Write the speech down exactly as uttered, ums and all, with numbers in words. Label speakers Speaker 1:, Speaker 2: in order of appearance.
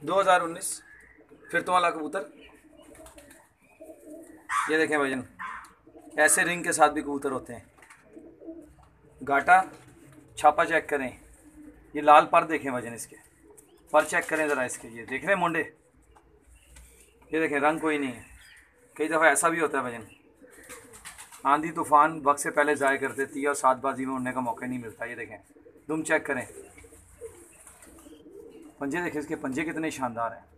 Speaker 1: दो हज़ार उन्नीस फिर तो वाला कबूतर। ये देखें वजन, ऐसे रिंग के साथ भी कबूतर होते हैं। गाटा छापा चेक करें, ये लाल पर देखें वजन इसके, पर चेक करें ज़रा इसके, ये देख रहे हैं मुंडे, ये देखें रंग कोई नहीं है। कई दफ़ा ऐसा भी होता है वजन, आंधी तूफान वक्त से पहले ज़ाय कर देती है और सात बाजी में उड़ने का मौका नहीं मिलता। ये देखें दुम चेक करें, पंजे देखें इसके, पंजे कितने शानदार हैं।